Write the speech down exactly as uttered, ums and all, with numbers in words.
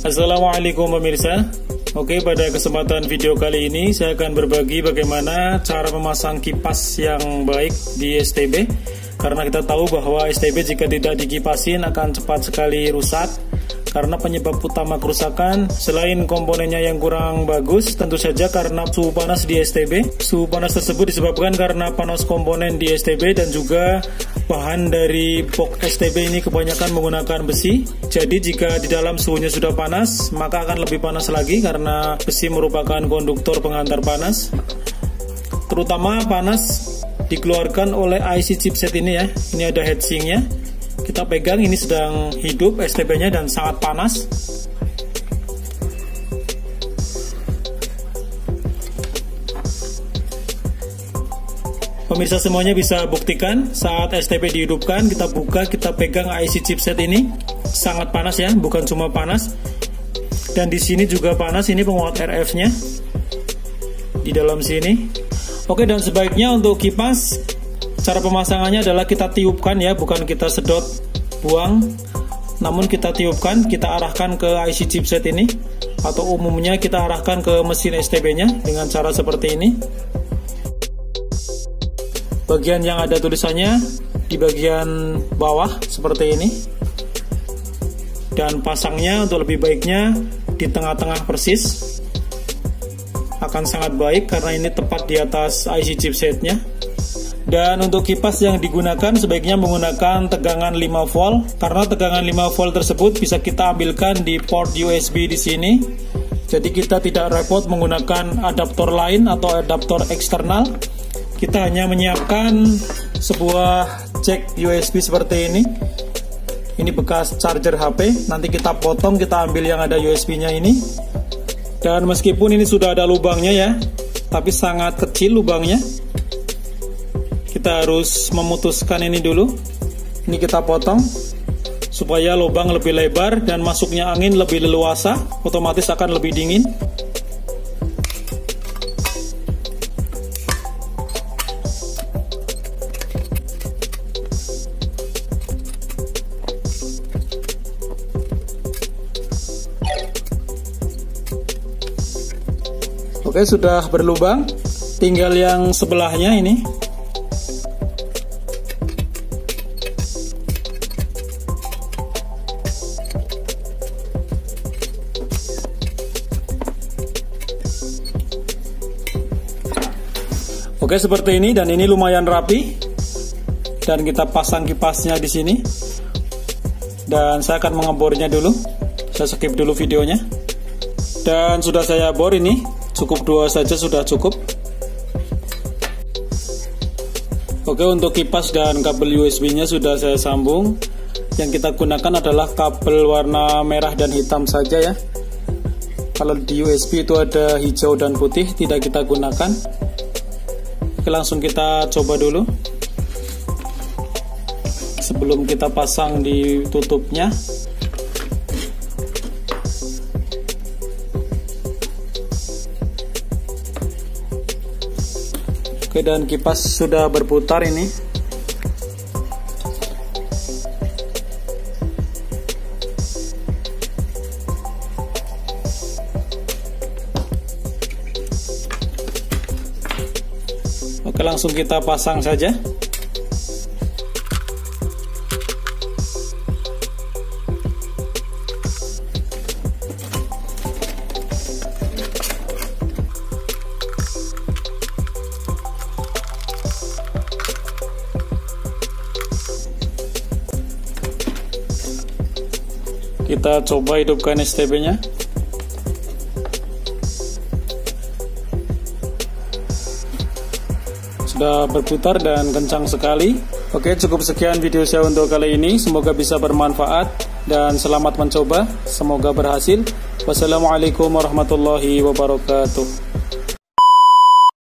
Assalamualaikum pemirsa. Oke, pada kesempatan video kali ini saya akan berbagi bagaimana cara memasang kipas yang baik di S T B. Karena kita tahu bahwa S T B jika tidak dikipasin akan cepat sekali rusak. Karena penyebab utama kerusakan selain komponennya yang kurang bagus, tentu saja karena suhu panas di S T B. Suhu panas tersebut disebabkan karena panas komponen di S T B dan juga bahan dari box S T B ini kebanyakan menggunakan besi. Jadi jika di dalam suhunya sudah panas, maka akan lebih panas lagi karena besi merupakan konduktor pengantar panas. Terutama panas dikeluarkan oleh I C chipset ini ya. Ini ada heatsinknya. Kita pegang, ini sedang hidup S T B-nya dan sangat panas. Pemirsa semuanya bisa buktikan saat S T B dihidupkan, kita buka, kita pegang I C chipset ini sangat panas ya, bukan cuma panas. Dan di sini juga panas, ini penguat R F-nya di dalam sini. Oke, dan sebaiknya untuk kipas cara pemasangannya adalah kita tiupkan ya, bukan kita sedot buang, namun kita tiupkan, kita arahkan ke I C chipset ini, atau umumnya kita arahkan ke mesin S T B-nya dengan cara seperti ini. Bagian yang ada tulisannya di bagian bawah seperti ini, dan pasangnya untuk lebih baiknya di tengah-tengah persis, akan sangat baik karena ini tepat di atas I C chipsetnya. Dan untuk kipas yang digunakan sebaiknya menggunakan tegangan lima volt, karena tegangan lima volt tersebut bisa kita ambilkan di port U S B di sini. Jadi kita tidak repot menggunakan adaptor lain atau adaptor eksternal. Kita hanya menyiapkan sebuah jack U S B seperti ini. Ini bekas charger H P. Nanti kita potong, kita ambil yang ada U S B-nya ini. Dan meskipun ini sudah ada lubangnya ya, tapi sangat kecil lubangnya. Kita harus memutuskan ini dulu. Ini kita potong supaya lubang lebih lebar dan masuknya angin lebih leluasa, otomatis akan lebih dingin. Oke, sudah berlubang. Tinggal yang sebelahnya ini. Oke, seperti ini, dan ini lumayan rapi. Dan kita pasang kipasnya di sini. Dan saya akan mengebornya dulu. Saya skip dulu videonya. Dan sudah saya bor ini. Cukup dua saja sudah cukup. Oke, untuk kipas dan kabel U S B-nya sudah saya sambung. Yang kita gunakan adalah kabel warna merah dan hitam saja ya. Kalau di U S B itu ada hijau dan putih, tidak kita gunakan. Oke, langsung kita coba dulu sebelum kita pasang di tutupnya. Oke, dan kipas sudah berputar ini. Oke, langsung kita pasang saja. Kita coba hidupkan S T B-nya. Sudah berputar dan kencang sekali. Oke, cukup sekian video saya untuk kali ini. Semoga bisa bermanfaat dan selamat mencoba. Semoga berhasil. Wassalamualaikum warahmatullahi wabarakatuh.